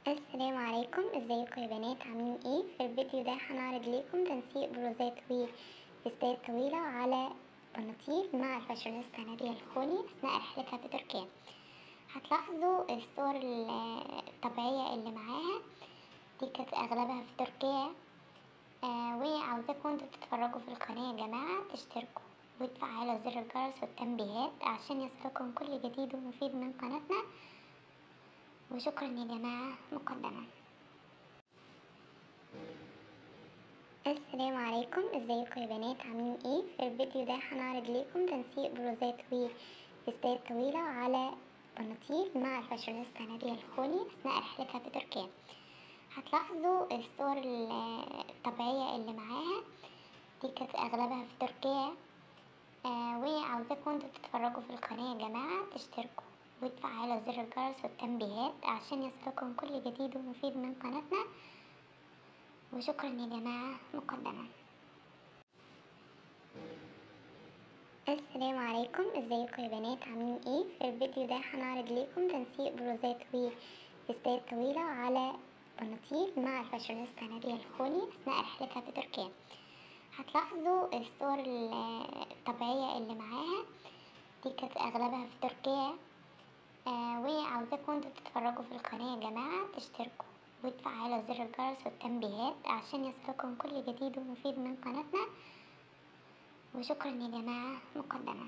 السلام عليكم، ازيكم يا بنات؟ عاملين ايه؟ في الفيديو ده هنعرض ليكم تنسيق بلوزات وفستات طويلة على بناطيل مع الفاشونيستا نادية الخولي أثناء رحلتها في تركيا. هتلاحظوا الصور الطبيعية اللي معاها دي كانت أغلبها في تركيا. وعاوزاكم انتوا تتفرجوا في القناة يا جماعة، تشتركوا وتفعلوا زر الجرس والتنبيهات عشان يصلكم كل جديد ومفيد من قناتنا، وشكرا يا جماعة مقدما. السلام عليكم، ازيكم يا بنات؟ عاملين ايه؟ في الفيديو ده هنعرض ليكم تنسيق بلوزات وفستات طويلة على بناطيل مع الفاشونيستا نادية الخولي أثناء رحلتها في تركيا. هتلاحظوا الصور الطبيعية اللي معاها دي كانت أغلبها في تركيا. وعاوزاكم انتوا تتفرجوا في القناة يا جماعة، تشتركوا وتفعلوا زر الجرس والتنبيهات عشان يصلكم كل جديد ومفيد من قناتنا، وشكرا يا جماعة مقدما. السلام عليكم، ازيكم يا بنات؟ عاملين ايه؟ في الفيديو ده هنعرض ليكم تنسيق بلوزات وفستات طويلة على بناطيل مع الفاشونيستا نادية الخولي أثناء رحلتها في تركيا. هتلاحظوا الصور الطبيعية اللي معاها دي كانت أغلبها في تركيا. وعاوزاكم انتوا تتفرجوا في القناة يا جماعة، تشتركوا وتفعلوا زر الجرس والتنبيهات عشان يصلكم كل جديد ومفيد من قناتنا، وشكرا يا جماعة مقدما.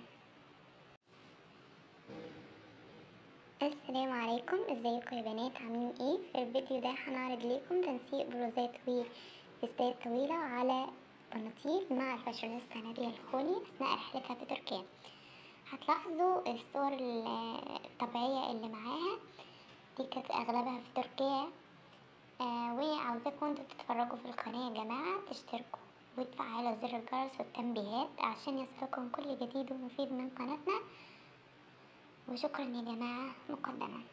السلام عليكم، ازيكم يا بنات؟ عاملين ايه؟ في الفيديو ده هنعرض ليكم تنسيق بلوزات وفستات طويلة على بناطيل مع الفاشونيستا نادية الخولي أثناء رحلتها في تركيا. هتلاحظوا الصور الطبيعية اللي معاها دي كانت أغلبها في تركيا. وعاوزاكم انتوا تتفرجوا في القناة يا جماعة، تشتركوا وتفعلوا زر الجرس والتنبيهات عشان يصلكم كل جديد ومفيد من قناتنا، وشكرا يا جماعة مقدما.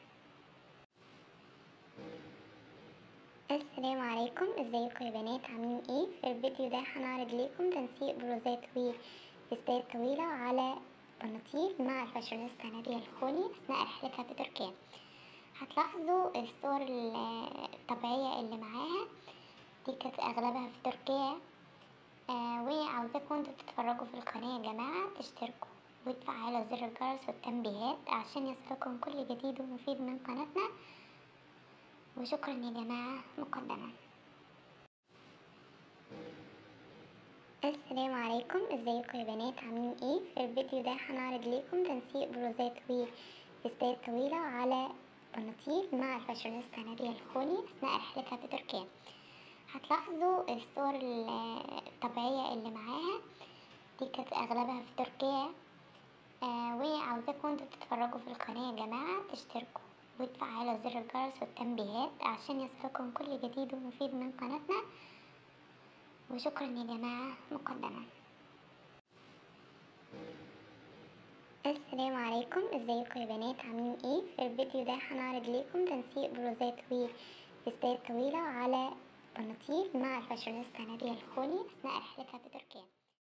السلام عليكم، ازيكم يا بنات؟ عاملين ايه؟ في الفيديو ده هنعرض ليكم تنسيق بلوزات وفستات طويلة على بناطيل مع الفاشونيستا نادية الخولي أثناء رحلتها في تركيا. هتلاحظوا الصور الطبيعية اللي معاها دي كانت أغلبها في تركيا. وعاوزاكم انتوا تتفرجوا في القناة يا جماعة، تشتركوا وتفعلوا زر الجرس والتنبيهات عشان يصلكم كل جديد ومفيد من قناتنا، وشكرا يا جماعة مقدما. السلام عليكم، ازيكم يا بنات؟ عاملين ايه؟ في الفيديو ده هنعرض ليكم تنسيق بلوزات وفستات طويلة على بناطيل مع الفاشونيستا نادية الخولي أثناء رحلتها في تركيا. هتلاحظوا الصور الطبيعية اللي معاها دي كانت أغلبها في تركيا. وعاوزاكم انتوا تتفرجوا في القناة يا جماعة، تشتركوا وتفعلوا زر الجرس والتنبيهات عشان يصلكم كل جديد ومفيد من قناتنا، وشكرا يا جماعة مقدما. السلام عليكم، ازيكم يا بنات؟ عاملين ايه؟ في الفيديو ده هنعرض ليكم تنسيق بلوزات وفستات طويلة على بناطيل مع الفاشونيستا نادية الخولي أثناء رحلتها في تركيا.